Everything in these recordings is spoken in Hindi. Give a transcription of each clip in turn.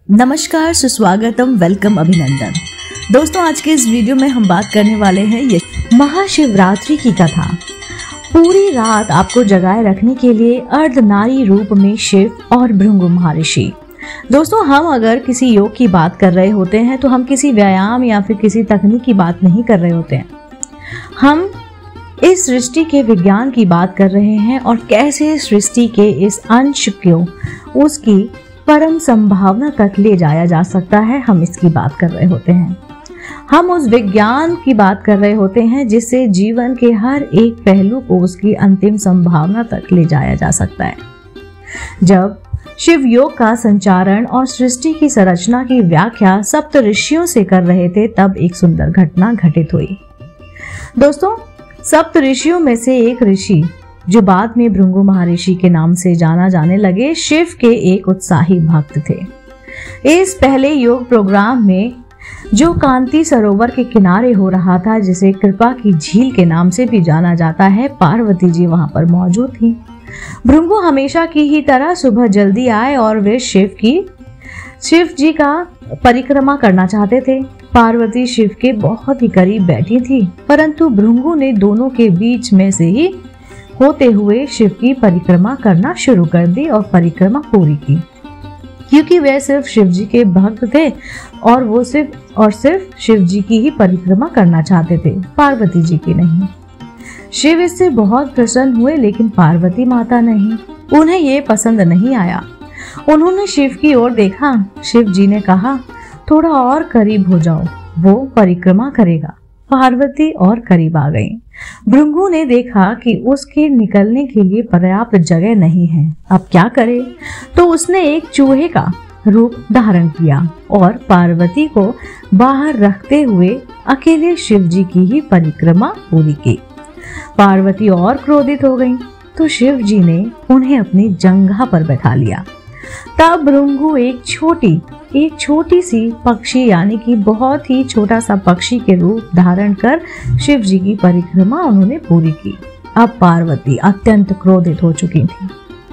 नमस्कार, सुस्वागतम, वेलकम, अभिनंदन। दोस्तों, आज के इस वीडियो में हम बात करने वाले हैं ये महाशिवरात्रि की कथा। पूरी रात आपको जगाए रखने के लिए अर्धनारी रूप में शिव और भृंगु महर्षि। दोस्तों, हम अगर किसी योग की बात कर रहे होते हैं तो हम किसी व्यायाम या फिर किसी तकनीक की बात नहीं कर रहे होते हैं। हम इस सृष्टि के विज्ञान की बात कर रहे हैं और कैसे सृष्टि के इस अंश को उसकी परम संभावना तक ले जाया जा सकता है, हम इसकी बात कर रहे होते हैं। हम उस विज्ञान की बात कर रहे होते हैं जिससे जीवन के हर एक पहलू को उसकी अंतिम संभावना तक ले जाया जा सकता है। जब शिव योग का संचारण और सृष्टि की संरचना की व्याख्या सप्त ऋषियों से कर रहे थे, तब एक सुंदर घटना घटित हुई। दोस्तों, सप्त ऋषियों में से एक ऋषि, जो बाद में भृंगु महर्षि के नाम से जाना जाने लगे, शिव के एक उत्साही भक्त थे। इस पहले योग प्रोग्राम में जो कांति सरोवर के किनारे हो रहा था, जिसे कृपा की झील के नाम से भी जाना जाता है, पार्वती जी वहां पर मौजूद थी। भृंगु हमेशा की ही तरह सुबह जल्दी आए और वे शिव जी का परिक्रमा करना चाहते थे। पार्वती शिव के बहुत ही करीब बैठी थी, परंतु भृंगु ने दोनों के बीच में से ही होते हुए शिव की परिक्रमा करना शुरू कर दी और परिक्रमा पूरी की, क्योंकि वे सिर्फ शिव जी के भक्त थे और वो सिर्फ शिव जी की ही परिक्रमा करना चाहते थे, पार्वती जी की नहीं। शिव इससे बहुत प्रसन्न हुए, लेकिन पार्वती माता नहीं, उन्हें ये पसंद नहीं आया। उन्होंने शिव की ओर देखा। शिव जी ने कहा, थोड़ा और करीब हो जाओ, वो परिक्रमा करेगा। पार्वती और करीब आ गई। भृंगु ने देखा कि उसके निकलने के लिए पर्याप्त जगह नहीं है, अब क्या करे? तो उसने एक चूहे का रूप धारण किया और पार्वती को बाहर रखते हुए अकेले शिव जी की ही परिक्रमा पूरी की। पार्वती और क्रोधित हो गई, तो शिव जी ने उन्हें अपनी जंघा पर बैठा लिया। तब भृंगु एक छोटी सी पक्षी, यानी कि बहुत ही छोटा सा पक्षी के रूप धारण कर शिव जी की परिक्रमा उन्होंने पूरी की। अब पार्वती अत्यंत क्रोधित हो चुकी थी।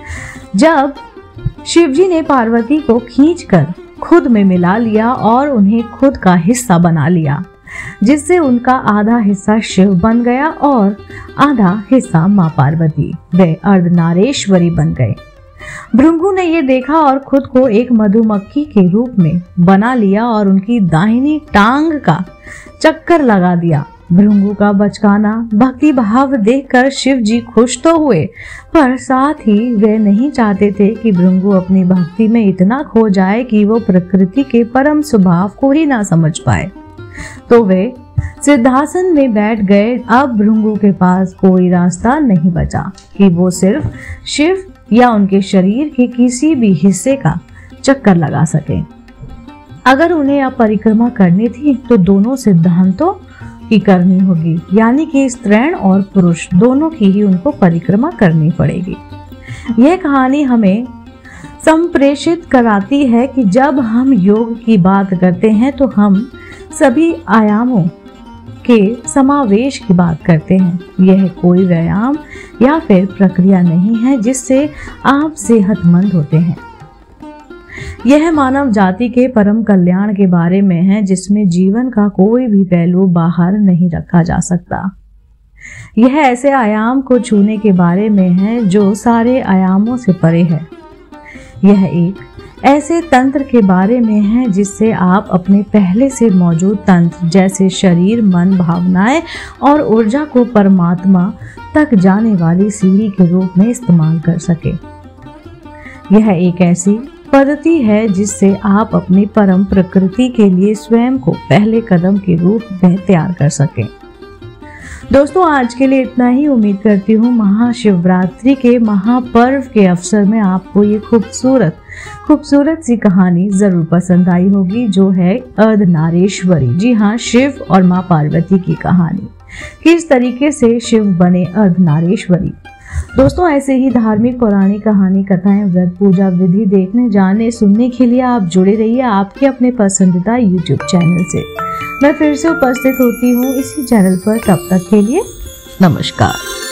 जब शिव जी ने पार्वती को खींचकर खुद में मिला लिया और उन्हें खुद का हिस्सा बना लिया, जिससे उनका आधा हिस्सा शिव बन गया और आधा हिस्सा माँ पार्वती, वे अर्धनारेश्वरी बन गए। भृंगु ने ये देखा और खुद को एक मधुमक्खी के रूप में बना लिया और उनकी दाहिनी टांग का चक्कर लगा दिया। भृंगु का बचकाना भक्ति भाव देखकर शिव जी खुश तो हुए, पर साथ ही वे नहीं चाहते थे कि भृंगु अपनी भक्ति में इतना खो जाए कि वो प्रकृति के परम स्वभाव को ही ना समझ पाए। तो वे सिद्धासन में बैठ गए। अब भृंगु के पास कोई रास्ता नहीं बचा कि वो सिर्फ शिव या उनके शरीर के किसी भी हिस्से का चक्कर लगा सके। अगर उन्हें अब परिक्रमा करनी थी तो दोनों सिद्धांतों की करनी होगी, यानी कि स्त्रीण और पुरुष दोनों की ही उनको परिक्रमा करनी पड़ेगी। यह कहानी हमें संप्रेषित कराती है कि जब हम योग की बात करते हैं तो हम सभी आयामों के समावेश की बात करते हैं। यह कोई व्यायाम या फिर प्रक्रिया नहीं है जिससे आप सेहतमंद होते हैं। यह मानव जाति के परम कल्याण के बारे में है, जिसमें जीवन का कोई भी पहलू बाहर नहीं रखा जा सकता। यह ऐसे आयाम को छूने के बारे में है जो सारे आयामों से परे है। यह एक ऐसे तंत्र के बारे में है जिससे आप अपने पहले से मौजूद तंत्र, जैसे शरीर, मन, भावनाएं और ऊर्जा को परमात्मा तक जाने वाली सीढ़ी के रूप में इस्तेमाल कर सके। यह एक ऐसी पद्धति है जिससे आप अपनी परम प्रकृति के लिए स्वयं को पहले कदम के रूप में तैयार कर सकें। दोस्तों, आज के लिए इतना ही। उम्मीद करती हूँ महाशिवरात्रि के महापर्व के अवसर में आपको ये खूबसूरत सी कहानी जरूर पसंद आई होगी, जो है अर्धनारेश्वरी। जी हाँ, शिव और माँ पार्वती की कहानी, किस तरीके से शिव बने अर्धनारेश्वरी। दोस्तों, ऐसे ही धार्मिक पौराणिक कहानी, कथाएं, व्रत, पूजा विधि देखने, जानने, सुनने के लिए आप जुड़े रहिए आपके अपने पसंदीदा YouTube चैनल से। मैं फिर से उपस्थित होती हूँ इसी चैनल पर, तब तक के लिए नमस्कार।